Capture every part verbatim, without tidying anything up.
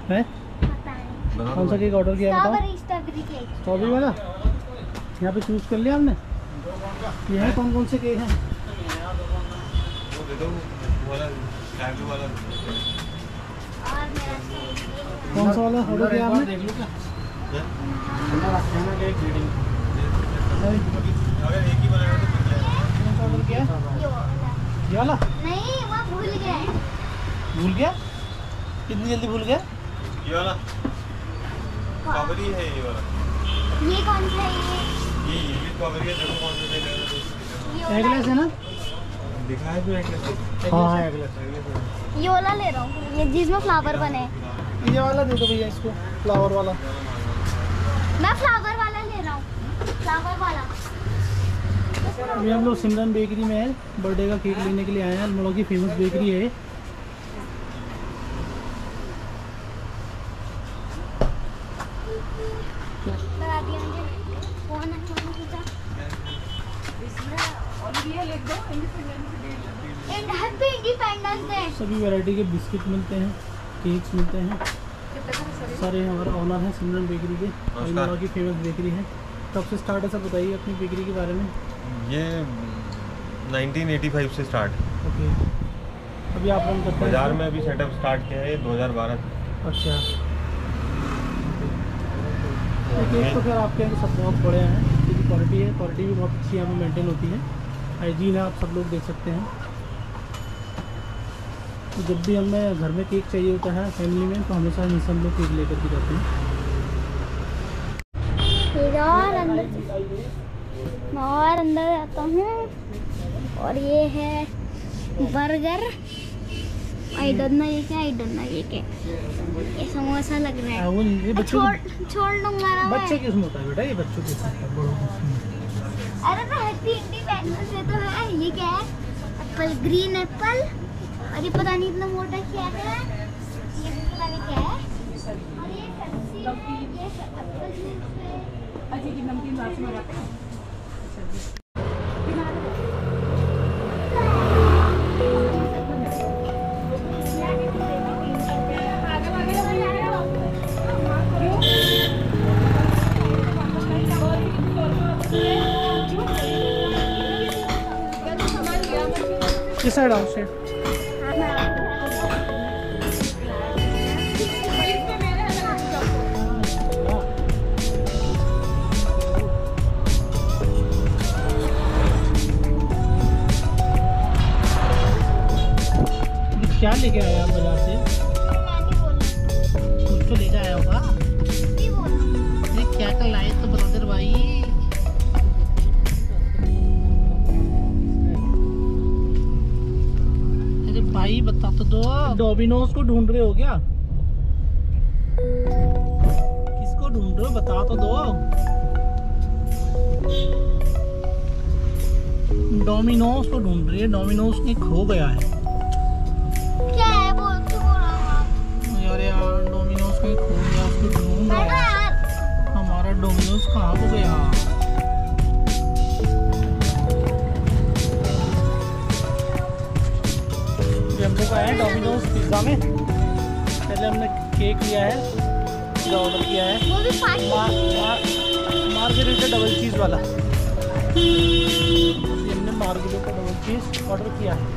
है? कौन सा केक ऑर्डर किया बताओ? स्ट्रॉबेरी वाला यहाँ पे चूज कर लिया हमने। ये है कौन कौन से केक हैं? कौन सा वाला ऑर्डर किया आपने? देख लो क्या ऑर्डर किया? ये वाला नहीं, वो भूल गया। भूल गया? कितनी जल्दी भूल गया? ये वाला स्ट्रॉबेरी है। ये वाला ये कौन सा है? ये ये भी स्ट्रॉबेरी है। देखो कौन सा है। एगलेस है ना? दिखा है तो एगलेस। हाँ एगलेस। ये वाला ले रहा हूँ, ये जिसमें फ्लावर बने। ये वाला दे दो भैया इसको, फ्लावर वाला। मैं फ्लावर वाला ले रहा हूँ, फ्लावर वाला। अभी हम लोग सिमरन बेकरी में है, बर्थडे का केक लेने के लिए आए हैं। हम लोगों की फेमस बेकरी है। सभी वैरायटी के बिस्किट मिलते हैं, केक्स मिलते हैं। सारे हमारे ओनर हैं सिमरन बेकरी के, अल्मोड़ा की फेमस बेकरी है। कब से स्टार्ट है सब बताइए अपनी बेकरी के बारे में। ये नाइनटीन एटी फाइव से स्टार्ट। ओके, अभी आप रन करते हैं बाजार में अभी सेटअप स्टार्ट किया है दो हज़ार बारह। अच्छा, केक तो फिर आपके यहाँ सब बहुत बड़े हैं, क्योंकि क्वालिटी है, क्वालिटी भी बहुत अच्छी यहाँ पर मेंटेन होती है। हाइजीन है, आप सब लोग देख सकते हैं। तो जब भी हमें घर में केक चाहिए होता है फैमिली में, तो हमेशा ही सब लोग केक लेकर के जाते हैं। और अंदर मैं और अंदर जाता हूँ, और ये है बर्गर। आई डोंट नो ये क्या, आई डोंट नो ये क्या। ये समोसा लग रहा है। वो ये बच्चों छोड़ छोड़ दूंगा ना। बच्चे किस में होता है बेटा, ये बच्चों के साथ बड़ों के। अरे तो हैप्पी इंडिपेंडेंस डे तो है। ये क्या है? Apple, green apple. और ये पता नहीं इतना मोटा क्या है, ये पता नहीं क्या है। और ये पेप्सी, ये एप्पल जूस है। अच्छी की नमकीन रात में लगाते हैं। किस साइड आओ से? क्या लेके आए आप बाजार से? कुछ तो लेके आया होगा। अरे क्या क्या लाए तो बता दे भाई। अरे भाई बता तो दो। डोमिनोज को ढूंढ रहे हो क्या? किसको ढूंढ रहे हो बता तो दो। डोमिनोज को ढूंढ रही है, डोमिनोज कहीं खो गया है। क्या है बोल क्यों बोल रहा हूँ आप? यार यार डोमिनोज कहीं खो गया, उसको ढूंढ रहा हूँ। हमारा डोमिनोज कहाँ हो गया? हम लोग आए हैं डोमिनोज पिज्ज़ा में। पहले हमने केक लिया है, पिज़्ज़ा ऑर्डर किया है, वो भी पानी मार, मार, मार्गरीटा डबल चीज़ वाला। हमने मार्गरीटा डबल चीज़ ऑर्डर किया है।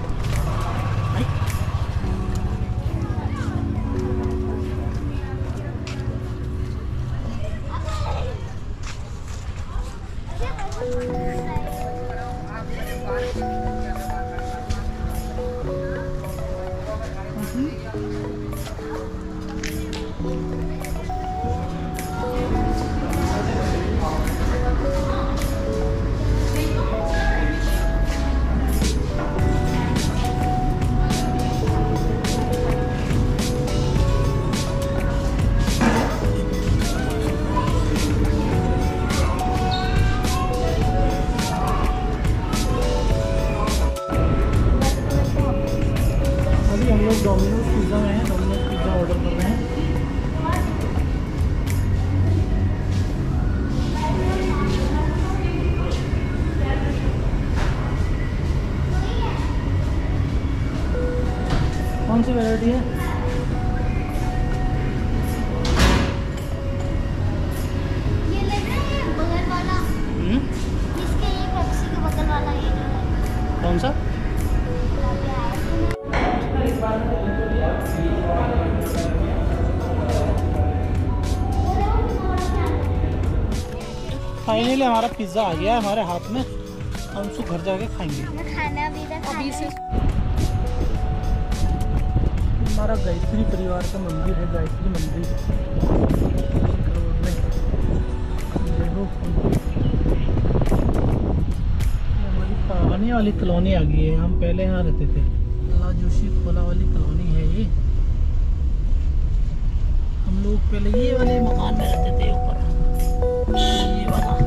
डोमिनोज पिज़्ज़ा में है, डोमिनोज पिज़्ज़ा ऑर्डर कर रहे हैं। कौन सी वैरायटी है? फाइनली हमारा पिज्ज़ा आ गया है हमारे हाथ में, हम उसको घर जाके खाएंगे। खाना भी था, अभी से हमारा गायत्री परिवार का मंदिर है, गायत्री मंदिर रोड में। देखो हमारी पुरानी वाली कॉलोनी आ गई है, हम पहले यहाँ रहते थे। अल्लाह जोशी खोला वाली कॉलोनी है ये। हम लोग पहले ये वाले मकान में रहते थे ऊपर, ये वाला।